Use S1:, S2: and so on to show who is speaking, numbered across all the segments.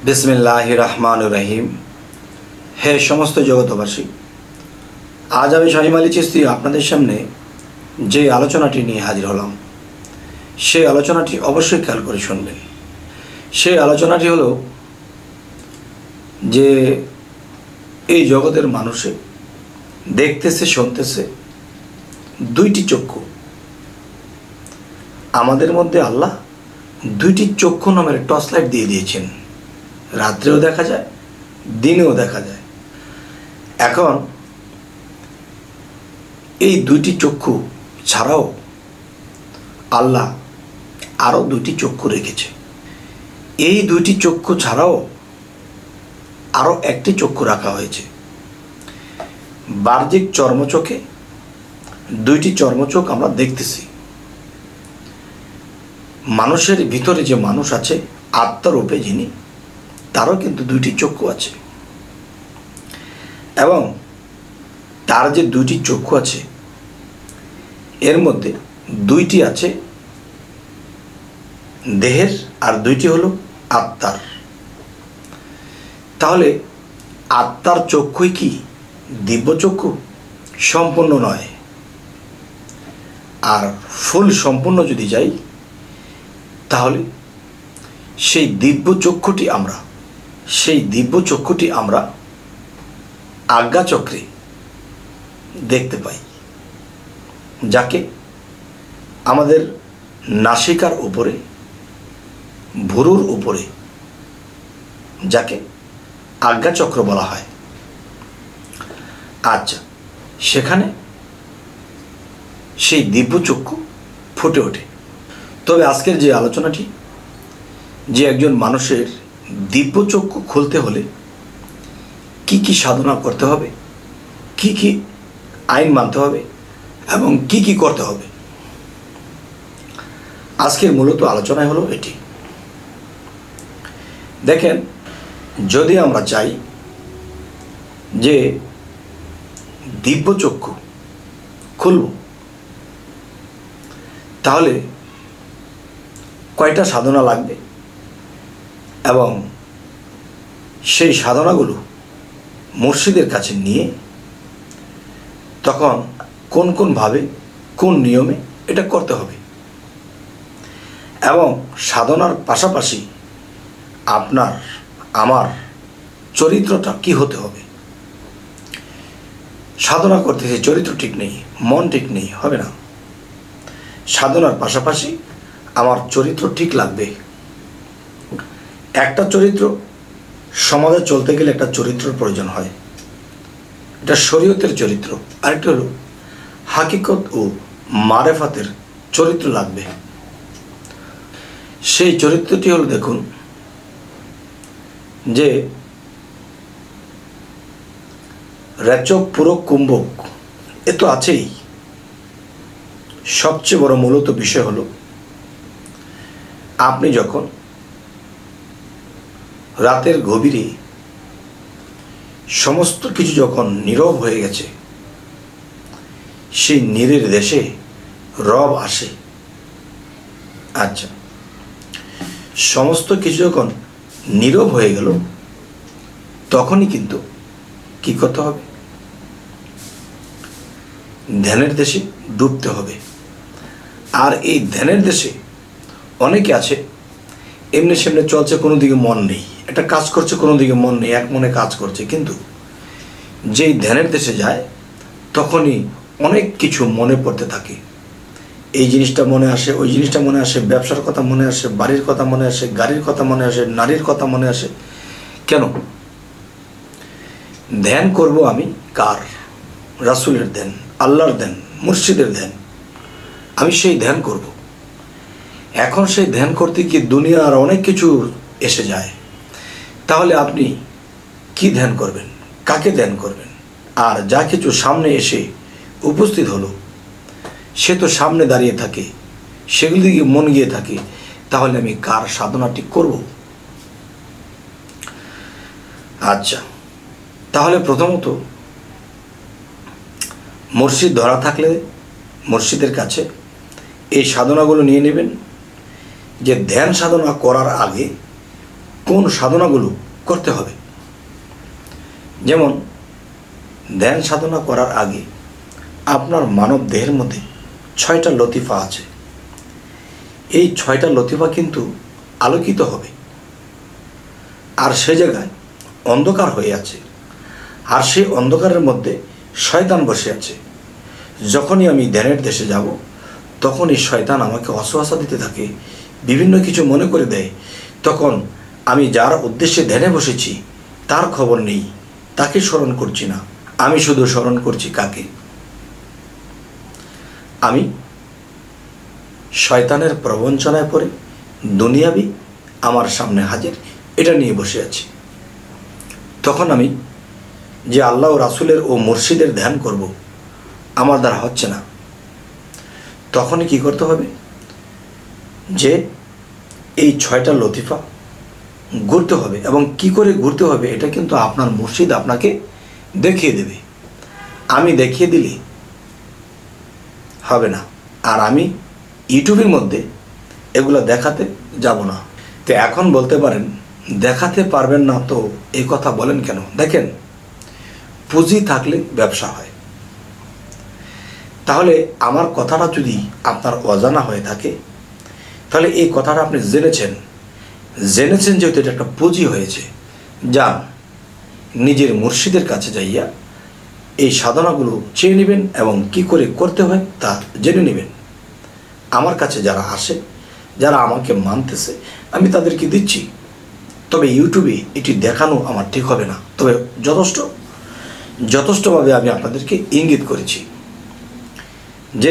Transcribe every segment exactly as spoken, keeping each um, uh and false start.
S1: बिस्मिल्लाहिर रहमानिर रहीम। हे समस्त जगतबासी, आज आमी शाहीम आली चिश्ती आपनादेर सामने जे आलोचनाटी निये हाजिर हलाम से आलोचनाटी अवश्य ख्याल करे शुनबेन। से आलोचनाटी हलो जे এই জগতের মানুষে দেখতেছে শুনতেছে দুইটি চক্ষু। আমাদের মধ্যে আল্লাহ দুইটি চক্ষু নামের টর্চ লাইট দিয়ে দিয়েছেন, রাত্রেও দেখা যায় দিনেও দেখা যায়। এখন এই দুইটি চক্ষু ছাড়াও আল্লাহ আরও দুইটি চক্ষু রেখেছে। এই দুইটি চক্ষু ছাড়াও আরও একটি চক্ষু রাখা হয়েছে। বাহ্যিক চর্মচোখে দুইটি চর্মচোখ আমরা দেখতেছি। মানুষের ভিতরে যে মানুষ আছে আত্মারূপে যিনি, তারও কিন্তু দুইটি চক্ষু আছে এবং তার যে দুইটি চক্ষু আছে এর মধ্যে দুইটি আছে দেহের আর দুইটি হলো আত্মার। তাহলে আত্মার চক্ষুই কি দিব্য চক্ষু? সম্পূর্ণ নয়। আর ফুল সম্পূর্ণ যদি যাই তাহলে সেই দিব্য চক্ষুটি আমরা সেই দিব্য চক্ষুটি আমরা আজ্ঞাচক্রে দেখতে পাই, যাকে আমাদের নাসিকার উপরে ভুরুর উপরে যাকে আজ্ঞাচক্র বলা হয়। আচ্ছা, সেখানে সেই দিব্য চক্ষু ফুটে ওঠে। তবে আজকের যে আলোচনাটি, যে একজন মানুষের দিব্য চক্ষু খুলতে হলে কি কি সাধনা করতে হবে, কি কি আইন মানতে হবে এবং কি কি করতে হবে, আজকের মূলত আলোচনায় হলো এটি। দেখেন, যদি আমরা চাই যে দিব্য চক্ষু খুলব, তাহলে কয়টা সাধনা লাগবে এবং সেই সাধনাগুলো মুর্শিদের কাছে নিয়ে তখন কোন কোন ভাবে কোন নিয়মে এটা করতে হবে এবং সাধনার পাশাপাশি আপনার আমার চরিত্রটা কি হতে হবে। সাধনা করতেছে চরিত্র ঠিক নেই, মন ঠিক নেই, হবে না। সাধনার পাশাপাশি আমার চরিত্র ঠিক লাগবে। একটা চরিত্র, সমাজে চলতে গেলে একটা চরিত্রের প্রয়োজন হয়, এটা শরীয়তের চরিত্র। আরেকটা হলো হাকিকত ও মারেফাতের চরিত্র লাগবে। সেই চরিত্রটি হলো, দেখুন যে রেচক পুরক কুম্ভক এ তো আছেই। সবচেয়ে বড় মূলত বিষয় হলো আপনি যখন রাতের গভীরে সমস্ত কিছু যখন নীরব হয়ে গেছে, সেই নীরের দেশে রব আসে। আচ্ছা, সমস্ত কিছু যখন নীরব হয়ে গেল তখনই কিন্তু কি করতে হবে? ধ্যানের দেশে ডুবতে হবে। আর এই ধ্যানের দেশে অনেকে আছে এমনি সেমনি চলছে, কোনো দিকে মন নেই, একটা কাজ করছে কোনো দিকে মন নেই, এক মনে কাজ করছে। কিন্তু যেই ধ্যানের দেশে যায় তখনই অনেক কিছু মনে পড়তে থাকে। এই জিনিসটা মনে আসে, ওই জিনিসটা মনে আসে, ব্যবসার কথা মনে আসে, বাড়ির কথা মনে আসে, গাড়ির কথা মনে আসে, নারীর কথা মনে আসে। কেন? ধ্যান করব আমি কার? রাসূলের ধ্যান, আল্লাহর ধ্যান, মুর্শিদের ধ্যান। আমি সেই ধ্যান করব। এখন সেই ধ্যান করতে গিয়ে দুনিয়ার অনেক কিছু এসে যায়। তাহলে আপনি কি ধ্যান করবেন? কাকে ধ্যান করবেন? আর যা কিছু সামনে এসে উপস্থিত হলো সে তো সামনে দাঁড়িয়ে থাকে, সেগুলি দিকে মন গিয়ে থাকে। তাহলে আমি কার সাধনাটি করব? আচ্ছা, তাহলে প্রথমত মুর্শিদ ধরা থাকলে মুর্শিদের কাছে এই সাধনাগুলো নিয়ে নেবেন। যে ধ্যান সাধনা করার আগে কোন সাধনাগুলো করতে হবে। যেমন ধ্যান সাধনা করার আগে আপনার মানব দেহের মধ্যে ছয়টা লতিফা আছে। এই ছয়টা লতিফা কিন্তু আলোকিত হবে, আর সে জায়গায় অন্ধকার হয়ে আছে, আর সেই অন্ধকারের মধ্যে শয়তান বসে আছে। যখনই আমি ধ্যানের দেশে যাব তখনই শয়তান আমাকে অসুয়াশা দিতে থাকে, বিভিন্ন কিছু মনে করে দেয়। তখন আমি যার উদ্দেশ্যে ধ্যানে বসেছি তার খবর নেই, তাকে স্মরণ করছি না, আমি শুধু স্মরণ করছি কাকে? আমি শয়তানের প্রবঞ্চনায় পড়ে দুনিয়াবি আমার সামনে হাজির, এটা নিয়ে বসে আছি। তখন আমি যে আল্লাহ ও রাসূলের ও মুর্শিদের ধ্যান করব আমার দ্বারা হচ্ছে না। তখনই কি করতে হবে? যে এই ছয়টা লতিফা ঘুরতে হবে, এবং কি করে ঘুরতে হবে এটা কিন্তু আপনার মুর্শিদ আপনাকে দেখিয়ে দেবে। আমি দেখিয়ে দিলে হবে না, আর আমি ইউটিউবের মধ্যে এগুলো দেখাতে যাব না। তো এখন বলতে পারেন দেখাতে পারবেন না, তো এই কথা বলেন কেন? দেখেন, পুঁজি থাকলে ব্যবসা হয়। তাহলে আমার কথাটা যদি আপনার অজানা হয়ে থাকে, তাহলে এই কথাটা আপনি জেনেছেন জেনেছেন যেহেতু এটা একটা পুঁজি হয়েছে, যান নিজের মুর্শিদের কাছে যাইয়া এই সাধনাগুলো চেয়ে নেবেন এবং কি করে করতে হয় তা জেনে নেবেন। আমার কাছে যারা আসে, যারা আমাকে মানতেছে, আমি তাদেরকে দিচ্ছি। তবে ইউটিউবে এটি দেখানো আমার ঠিক হবে না। তবে যথেষ্ট যথেষ্টভাবে আমি আপনাদেরকে ইঙ্গিত করেছি যে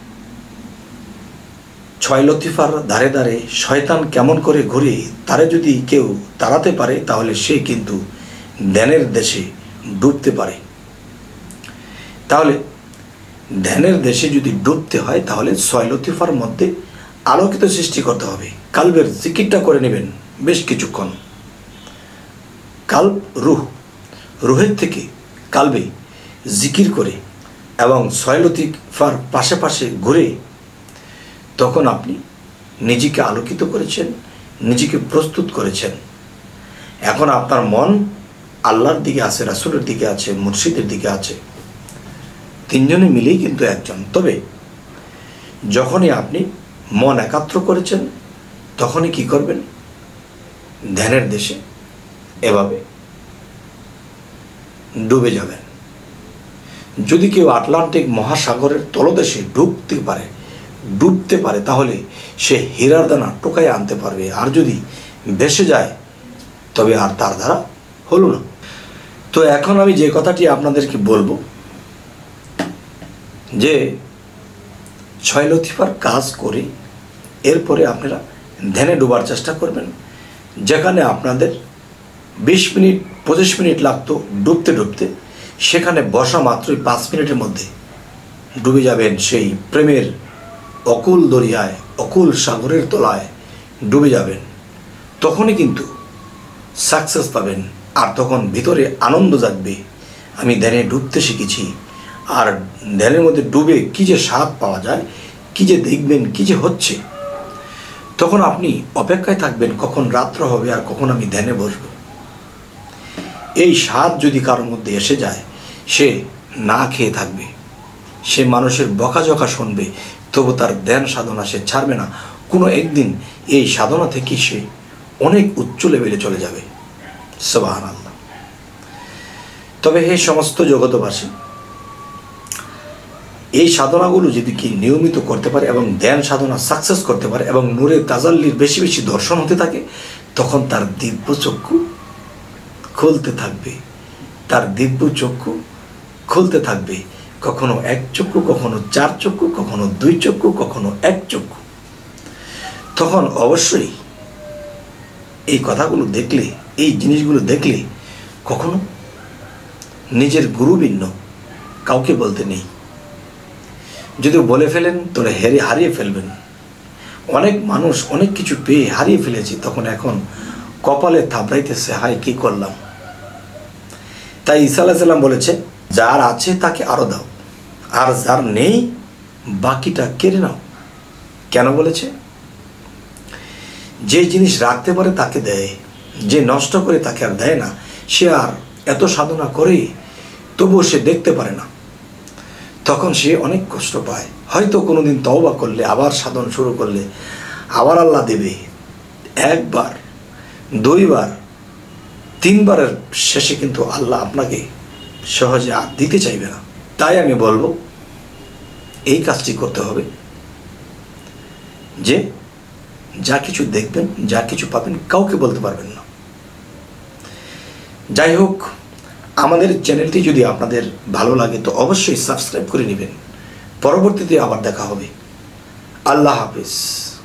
S1: ছয় লতিফার ধারে ধারে শয়তান কেমন করে ঘুরে তারে যদি কেউ তাড়াতে পারে তাহলে সে কিন্তু ধ্যানের দেশে ডুবতে পারে। তাহলে ধ্যানের দেশে যদি ডুবতে হয় তাহলে ছয় লতিফার মধ্যে আলোকিত সৃষ্টি করতে হবে। কালবের জিকিরটা করে নেবেন বেশ কিছুক্ষণ। কাল্ব রুহ, রুহের থেকে কালবে জিকির করে এবং ছয় লতিফার পাশে পাশে ঘুরে তখন আপনি নিজেকে আলোকিত করেছেন, নিজেকে প্রস্তুত করেছেন। এখন আপনার মন আল্লাহর দিকে আছে, রাসূলের দিকে আছে, মুর্শিদের দিকে আছে, তিনজনে মিলেই কিন্তু একজন। তবে যখনই আপনি মন একাত্র করেছেন তখনই কি করবেন? ধ্যানের দেশে এভাবে ডুবে যাবেন। যদি কেউ আটলান্টিক মহাসাগরের তলদেশে ডুবতে পারে ডুবতে পারে তাহলে সে হীরার দানা টোকায় আনতে পারবে, আর যদি ভেসে যায় তবে আর তার দ্বারা হলো না। তো এখন আমি যে কথাটি আপনাদেরকে বলবো যে ছয় লতিফার কাজ করে এরপরে আপনারা ধ্যানে ডোবার চেষ্টা করবেন। যেখানে আপনাদের বিশ মিনিট পঁচিশ মিনিট লাগতো ডুবতে ডুবতে, সেখানে বসা মাত্রই পাঁচ মিনিটের মধ্যে ডুবে যাবেন সেই প্রেমের অকুল দরিয়ায়, অকুল সাগরের তলায় ডুবে যাবেন। তখনই কিন্তু সাকসেস পাবেন, আর তখন ভিতরে আনন্দ জাগবে, আমি ধ্যানে ডুবতে শিখেছি। আর ধ্যানের মধ্যে ডুবে কী যে স্বাদ পাওয়া যায়, কী যে দেখবেন কী যে হচ্ছে, তখন আপনি অপেক্ষায় থাকবেন কখন রাত্র হবে আর কখন আমি ধ্যানে বসব। এই স্বাদ যদি কারোর মধ্যে এসে যায়, সে না খেয়ে থাকবে, সে মানুষের বকাঝকা শুনবে, তবু তার ধ্যান সাধনা সে ছাড়বে না। কোনো একদিন এই সাধনা থেকে সে অনেক উচ্চ লেভেলে চলে যাবে। সুবহানাল্লাহ। তবে হে সমস্ত জগতবাসী, এই সাধনাগুলো যদি কি নিয়মিত করতে পারে এবং ধ্যান সাধনা সাকসেস করতে পারে এবং নূরে তাজাল্লির বেশি বেশি দর্শন হতে থাকে, তখন তার দিব্য চক্ষু খুলতে থাকবে, তার দিব্য চক্ষু খুলতে থাকবে। কখনো এক চক্ষু, কখনো চার চক্ষু, কখনো দুই চক্ষু, কখনো এক চক্ষু। তখন অবশ্যই এই কথাগুলো দেখলে, এই জিনিসগুলো দেখলে কখনো নিজের গুরু ভিন্ন কাউকে বলতে নেই। যদি বলে ফেলেন তাহলে হেরে হারিয়ে ফেলবেন। অনেক মানুষ অনেক কিছু পেয়ে হারিয়ে ফেলেছে, তখন এখন কপালে থাবড়াইতেছে, হায় কি করলাম। তাই ঈসা আলাইহিস সালাম বলেছে, যার আছে তাকে আরো দাও, আর যার নেই বাকিটা কেড়ে নাও। কেন বলেছে? যে জিনিস রাখতে পারে তাকে দেয়, যে নষ্ট করে তাকে আর দেয় না, সে আর এত সাধনা করে তবুও সে দেখতে পারে না, তখন সে অনেক কষ্ট পায়। হয়তো কোনোদিন তওবা করলে, আবার সাধন শুরু করলে আবার আল্লাহ দেবে। একবার, দুইবার, তিনবারের শেষে কিন্তু আল্লাহ আপনাকে সহজে আর দিতে চাইবে না। তাই আমি বলবো এই কাজটি করতে হবে যে যা কিছু দেখবেন, যা কিছু পাবেন, কাউকে বলতে পারবেন না। যাই হোক, আমাদের চ্যানেলটি যদি আপনাদের ভালো লাগে তো অবশ্যই সাবস্ক্রাইব করে নেবেন। পরবর্তীতে আবার দেখা হবে। আল্লাহ হাফিজ।